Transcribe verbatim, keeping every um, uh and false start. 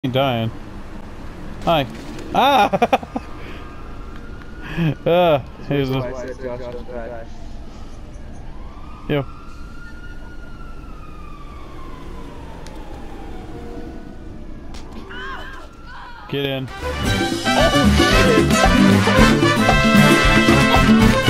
dying. Hi. Ah! uh, here's a... Yo. Get in. Oh, shit!